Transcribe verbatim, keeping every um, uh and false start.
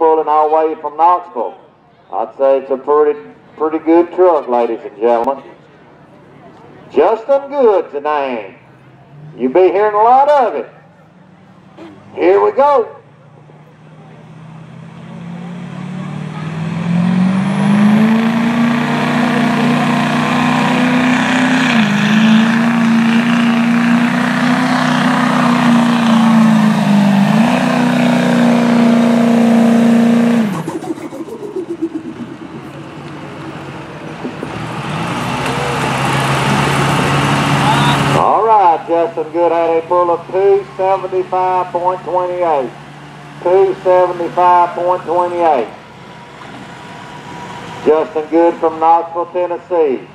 pulling our way from Knoxville. I'd say it's a pretty, pretty good truck, ladies and gentlemen. Justin Goode's the name. You'll be hearing a lot of it. Here we go. Justin Goode had a pull of two seventy-five point two eight. two seventy-five point two eight. Justin Goode from Knoxville, Tennessee.